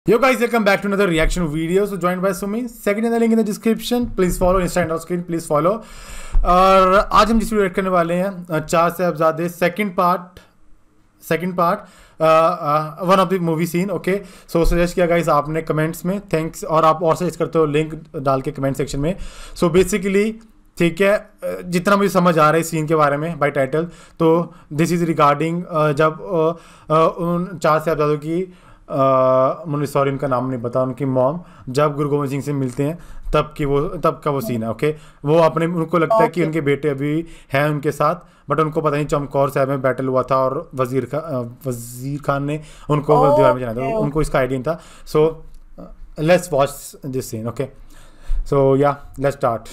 Yo guys, welcome back to another reaction video. So joined by Sumi. Second in the link in the description. Please follow Insta and screen. Please follow. और आज हम जिस video करने वाले हैं Chaar Sahibzaade second part one of the movie scene. Okay, so suggest किया guys आपने comments में, थैंक्स. और आप और सजेस्ट करते हो लिंक डाल के कमेंट सेक्शन में. सो बेसिकली ठीक है, जितना मुझे समझ आ रहा है सीन के बारे में बाय टाइटल, तो दिस इज़ रिगार्डिंग जब उन चार साहिबजादों की मुझे सॉरी उनका नाम नहीं पता, उनकी मॉम जब गुरु गोविंद सिंह से मिलते हैं तब का वो सीन है. ओके, वो अपने उनको लगता है कि उनके बेटे अभी हैं उनके साथ, बट उनको पता नहीं चमकौर साहब में बैटल हुआ था और वजीर खान ने उनको दीवार में चढ़ाया था. उनको इसका आइडिया था. So let's watch this scene. Okay, so yeah let's start.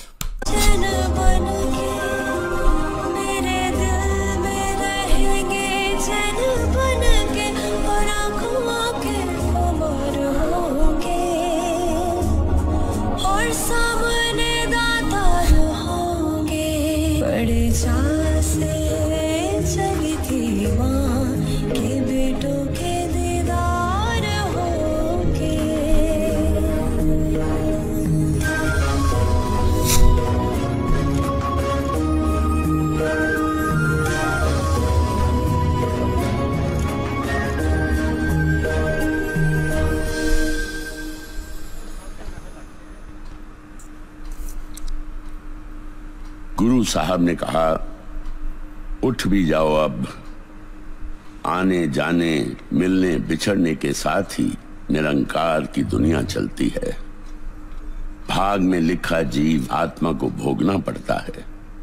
गुरु साहब ने कहा, उठ भी जाओ अब. आने जाने मिलने बिछड़ने के साथ ही निरंकार की दुनिया चलती है. भाग में लिखा जीव आत्मा को भोगना पड़ता है.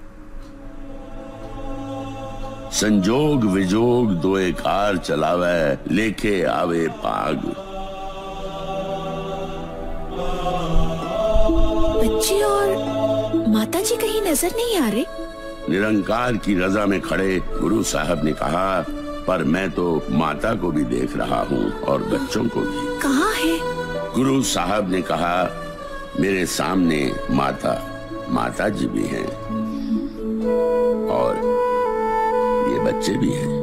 संजोग विजोग दो एकार चलावे लेके आवे पाग. बच्ची और माता जी कहीं नजर नहीं आ रहे. निरंकार की रजा में खड़े गुरु साहब ने कहा, पर मैं तो माता को भी देख रहा हूँ और बच्चों को भी. कहाँ है? गुरु साहब ने कहा, मेरे सामने माता जी भी हैं और ये बच्चे भी हैं.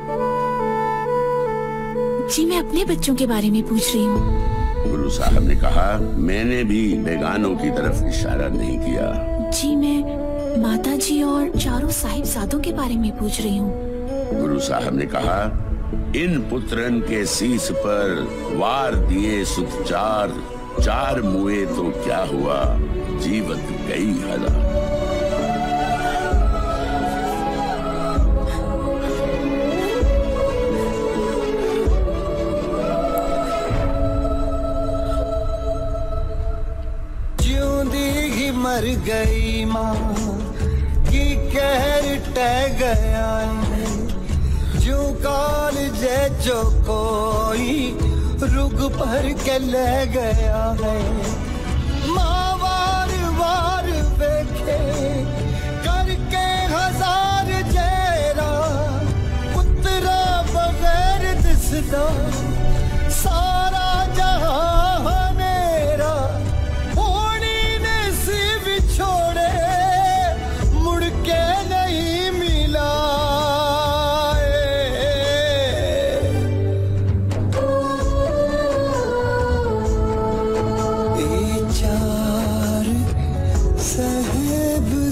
जी मैं अपने बच्चों के बारे में पूछ रही हूँ. गुरु साहब ने कहा, मैंने भी बेगानों की तरफ इशारा नहीं किया. जी मैं माता जी और चारों साहिबजादों के बारे में पूछ रही हूँ. गुरु साहब ने कहा, इन पुत्रन के शीस पर वार दिए सुख चार मुए तो क्या हुआ, जीवत गई हजार. मर गई माँ की कहर टह गया है. जो काल जो कोई रुग भर के ले गया है. माँ वार देखे करके हजार जेरा, पुत्रा बगैर दिसदा सारा जहां मेरा. छोड़े मुड़ के नहीं मिला. चार साहिबजादे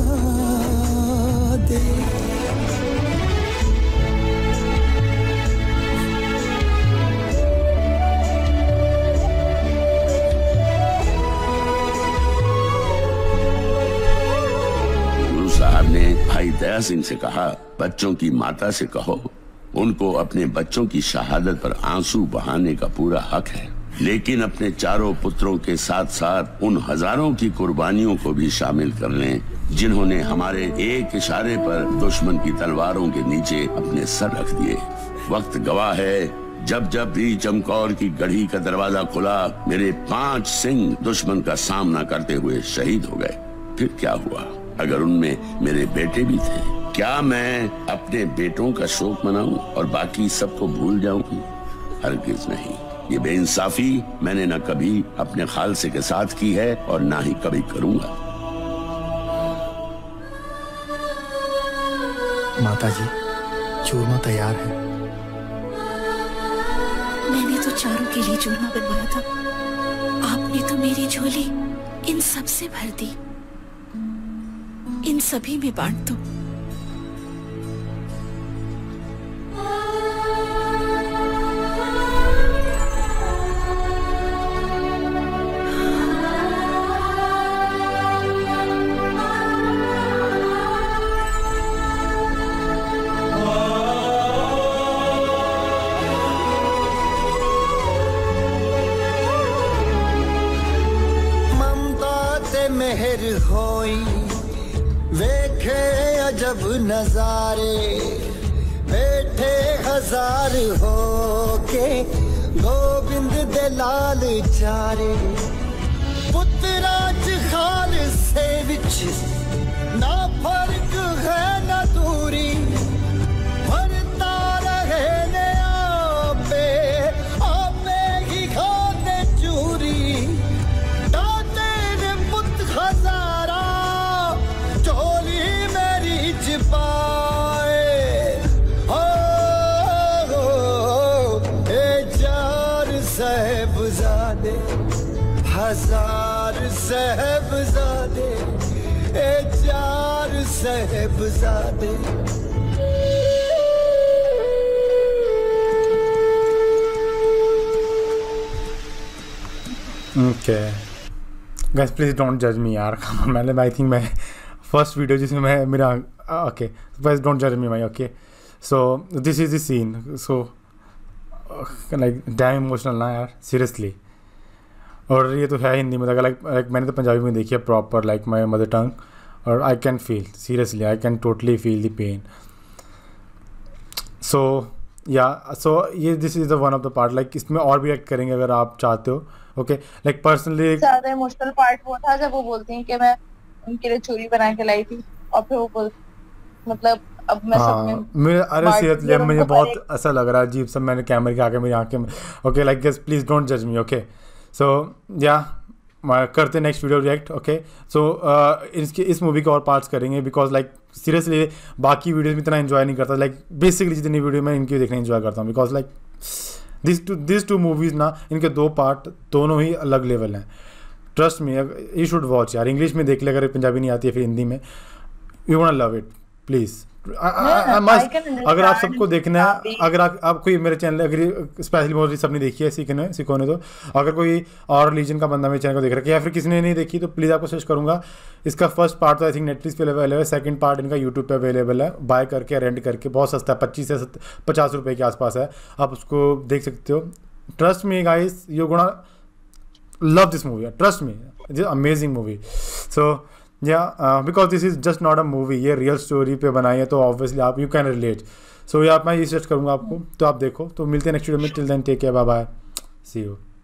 साहब ने भाई दया सिंह से कहा, बच्चों की माता से कहो, उनको अपने बच्चों की शहादत पर आंसू बहाने का पूरा हक है, लेकिन अपने चारों पुत्रों के साथ साथ उन हजारों की कुर्बानियों को भी शामिल कर लें जिन्होंने हमारे एक इशारे पर दुश्मन की तलवारों के नीचे अपने सर रख दिए. वक्त गवाह है, जब भी चमकौर की गढ़ी का दरवाजा खुला, मेरे 5 सिंह दुश्मन का सामना करते हुए शहीद हो गए. फिर क्या हुआ अगर उनमें मेरे बेटे भी थे? क्या मैं अपने बेटों का शोक मनाऊं और बाकी सबको भूल जाऊं? हरगिज नहीं. ये बेइंसाफी मैंने न कभी अपने खालसे के साथ की है और ना ही कभी करूंगा. माता जी, चूरमा तैयार है. मैंने तो चारों के लिए झोला बनवाया था, आपने तो मेरी झोली इन सब से भर दी। इन सभी में बांट दो। मेहर होई वेखे अजब नजारे, बैठे हजार हो के गोबिंद दे लाल चारे। पुत्रा च खाल से विच ना फर्क है ना दूरी, भरता रहे ने आपे आपे ही खाते चूरी। हजारा चोली मेरी छिपाए, हो ए चार साहिबजादे, हजार साहिबजादे, ए चार साहिबजादे। Okay. Guys, please don't judge me यार। मैंने आई थिंक मैं फर्स्ट वीडियो जिसमें मैं मेरा ओके, प्लीज डोंट जज मी भाई। Okay, so this is the scene. So like damn emotional ना यार, सीरियसली। और ये तो है हिंदी में, लाइक मैंने तो पंजाबी में देखी है proper, like my mother tongue, और I can feel, seriously I can totally feel the pain. So yeah so ये this is the one of the part, like इसमें और भी एक्ट करेंगे अगर आप चाहते हो। ओके, लाइक पर्सनली ज्यादा इमोशनल पार्ट वो था जब वो बोलती हैं कि मैं उनके लिए चूड़ी बना के लाई थी, और फिर वो बोल मतलब अब मैं सब में मैं अरे सीरियसली मुझे बहुत ऐसा लग रहा है अजीब सा, मैंने कैमरे के आगे मेरी आंखें में। Okay, like guess please don't जज मी। ओके, सो या करते next video react. Okay, so इसके इस मूवी के और पार्ट्स करेंगे, बिकॉज लाइक सीरियसली बाकी वीडियोस में इतना एंजॉय नहीं करता। लाइक बेसिकली जितनी वीडियो मैं इनकी देखने एंजॉय करता हूँ, because like this two movies ना, इनके दो पार्ट दोनों ही अलग लेवल हैं। Trust me, you should watch यार। इंग्लिश में देख ले अगर पंजाबी नहीं आती है, फिर हिंदी में, you want love it please. अगर आप सबको देखना है, अगर आप कोई मेरे चैनल अगर स्पेशली मोस्टली सबने देखी है सीखो ने, तो अगर कोई और रिलीजन का बंदा मेरे चैनल को देख रहा है या फिर किसी ने नहीं देखी, तो प्लीज़ आपको सजेस्ट करूँगा। इसका फर्स्ट पार्ट तो आई थिंक नेटफ्लिक्स पे अवेलेबल है, सेकंड पार्ट इनका यूट्यूब पे अवेलेबल है, बाय करके रेंट करके, बहुत सस्ता है, 25 से 50 रुपये के आसपास है, आप उसको देख सकते हो। Trust me guys, you gonna love this movie, trust me, it is amazing movie. So because this is just not a movie, ये रियल स्टोरी पे बनाई है, तो ऑब्वियसली आप यू कैन रिलेट। सो मैं ये सजेस्ट करूँगा आपको, तो आप देखो। तो मिलते हैं नेक्स्ट वीडियो में, till then take care, bye bye, see you.